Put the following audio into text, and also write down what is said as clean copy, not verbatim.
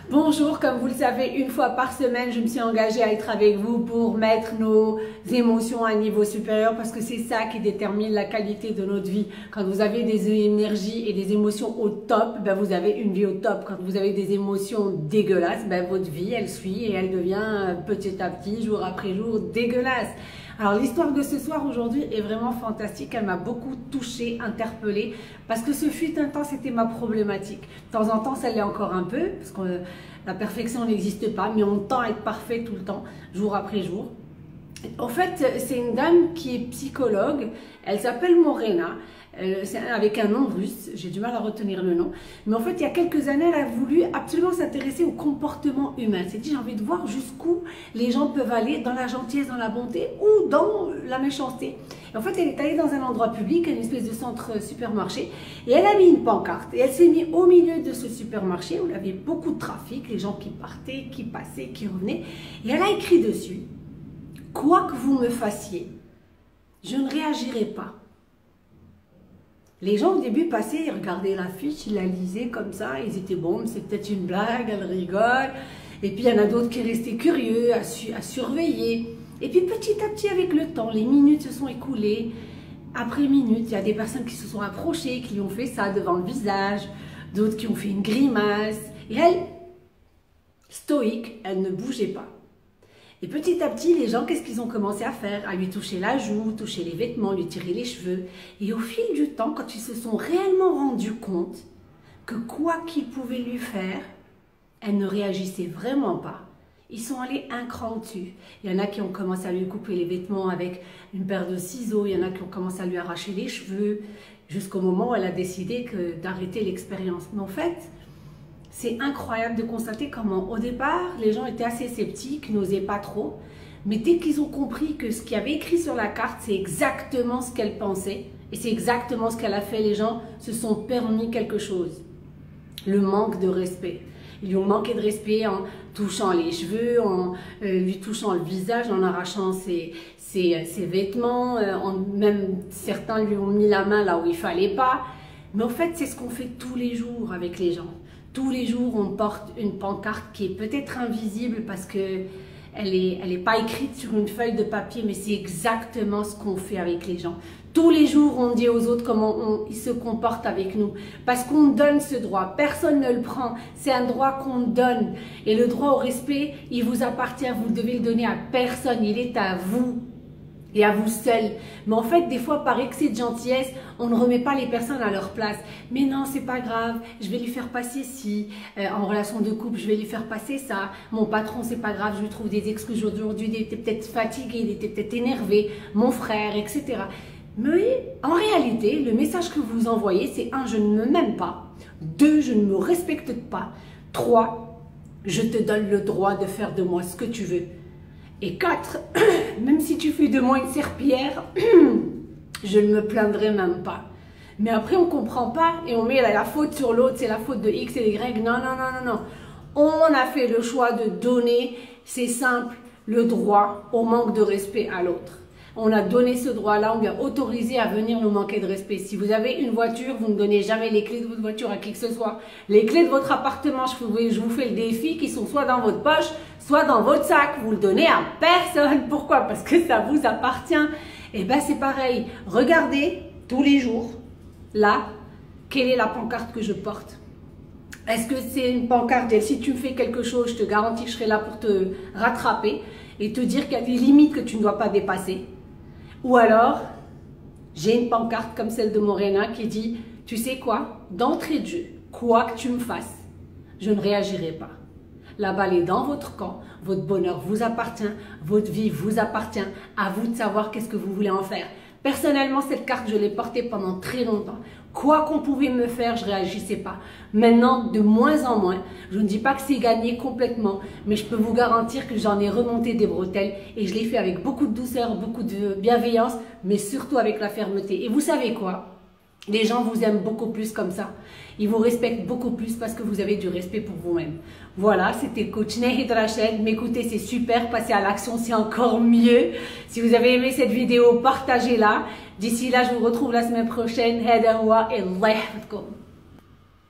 Bonjour, comme vous le savez, une fois par semaine, je me suis engagée à être avec vous pour mettre nos émotions à un niveau supérieur parce que c'est ça qui détermine la qualité de notre vie. Quand vous avez des énergies et des émotions au top, ben vous avez une vie au top. Quand vous avez des émotions dégueulasses, ben votre vie, elle suit et elle devient petit à petit, jour après jour, dégueulasse. Alors l'histoire de ce soir aujourd'hui est vraiment fantastique, elle m'a beaucoup touchée, interpellée, parce que ce fut un temps, c'était ma problématique. De temps en temps, ça l'est encore un peu, parce que la perfection n'existe pas, mais on tend à être parfait tout le temps, jour après jour. En fait, c'est une dame qui est psychologue, elle s'appelle Morena, avec un nom russe, j'ai du mal à retenir le nom, mais en fait il y a quelques années elle a voulu absolument s'intéresser au comportement humain. Elle s'est dit j'ai envie de voir jusqu'où les gens peuvent aller dans la gentillesse, dans la bonté ou dans la méchanceté. Et en fait elle est allée dans un endroit public, une espèce de centre supermarché, et elle a mis une pancarte et elle s'est mise au milieu de ce supermarché où il y avait beaucoup de trafic, les gens qui partaient, qui passaient, qui revenaient, et elle a écrit dessus: quoi que vous me fassiez, je ne réagirai pas. Les gens au début passaient, ils regardaient l'affiche, ils la lisaient comme ça, ils étaient bon, c'est peut-être une blague, elle rigole. Et puis il y en a d'autres qui restaient curieux, à surveiller. Et puis petit à petit avec le temps, les minutes se sont écoulées. Après minutes, il y a des personnes qui se sont approchées, qui lui ont fait ça devant le visage, d'autres qui ont fait une grimace. Et elle, stoïque, elle ne bougeait pas. Et petit à petit, les gens, qu'est-ce qu'ils ont commencé à faire? À lui toucher la joue, toucher les vêtements, lui tirer les cheveux. Et au fil du temps, quand ils se sont réellement rendus compte que quoi qu'ils pouvaient lui faire, elle ne réagissait vraiment pas. Ils sont allés un cran au-dessus. Il y en a qui ont commencé à lui couper les vêtements avec une paire de ciseaux. Il y en a qui ont commencé à lui arracher les cheveux. Jusqu'au moment où elle a décidé d'arrêter l'expérience. Mais en fait, c'est incroyable de constater comment, au départ, les gens étaient assez sceptiques, n'osaient pas trop. Mais dès qu'ils ont compris que ce qu'il y avait écrit sur la carte, c'est exactement ce qu'elle pensait, et c'est exactement ce qu'elle a fait, les gens se sont permis quelque chose. Le manque de respect. Ils lui ont manqué de respect en touchant les cheveux, en lui touchant le visage, en arrachant ses vêtements, même certains lui ont mis la main là où il ne fallait pas. Mais en fait, c'est ce qu'on fait tous les jours avec les gens. Tous les jours, on porte une pancarte qui est peut-être invisible parce qu'elle n'est pas écrite sur une feuille de papier, mais c'est exactement ce qu'on fait avec les gens. Tous les jours, on dit aux autres comment ils se comportent avec nous. Parce qu'on donne ce droit. Personne ne le prend. C'est un droit qu'on donne. Et le droit au respect, il vous appartient. Vous devez le donner à personne. Il est à vous. Et à vous seul. Mais en fait, des fois, par excès de gentillesse, on ne remet pas les personnes à leur place. Mais non, c'est pas grave, je vais lui faire passer ci. En relation de couple, je vais lui faire passer ça. Mon patron, c'est pas grave, je lui trouve des excuses aujourd'hui, il était peut-être fatigué, il était peut-être énervé, mon frère, etc. Mais en réalité, le message que vous envoyez, c'est 1, je ne m'aime pas. 2, je ne me respecte pas. 3, je te donne le droit de faire de moi ce que tu veux. Et 4, même si tu fais de moi une serpillière, je ne me plaindrai même pas. Mais après, on ne comprend pas et on met la faute sur l'autre, c'est la faute de X et de Y. Non, non, non, non, non. On a fait le choix de donner, c'est simple, le droit au manque de respect à l'autre. On a donné ce droit-là, on lui a autorisé à venir nous manquer de respect. Si vous avez une voiture, vous ne donnez jamais les clés de votre voiture à qui que ce soit. Les clés de votre appartement, je vous fais le défi, qui sont soit dans votre poche, soit dans votre sac. Vous le donnez à personne. Pourquoi? Parce que ça vous appartient. Et bien c'est pareil. Regardez tous les jours, là, quelle est la pancarte que je porte? Est-ce que c'est une pancarte et si tu me fais quelque chose, je te garantis que je serai là pour te rattraper et te dire qu'il y a des limites que tu ne dois pas dépasser? Ou alors, j'ai une pancarte comme celle de Morena qui dit, tu sais quoi, d'entrée de jeu, quoi que tu me fasses, je ne réagirai pas. La balle est dans votre camp, votre bonheur vous appartient, votre vie vous appartient, à vous de savoir qu'est-ce que vous voulez en faire. Personnellement, cette carte, je l'ai portée pendant très longtemps. Quoi qu'on pouvait me faire, je ne réagissais pas. Maintenant, de moins en moins, je ne dis pas que c'est gagné complètement, mais je peux vous garantir que j'en ai remonté des bretelles et je l'ai fait avec beaucoup de douceur, beaucoup de bienveillance, mais surtout avec la fermeté. Et vous savez quoi? Les gens vous aiment beaucoup plus comme ça. Ils vous respectent beaucoup plus parce que vous avez du respect pour vous-même. Voilà, c'était coach Nahid Rachel. M'écoutez, c'est super. Passez à l'action, c'est encore mieux. Si vous avez aimé cette vidéo, partagez-la. D'ici là, je vous retrouve la semaine prochaine. Hada wa Allah yahfadkoum.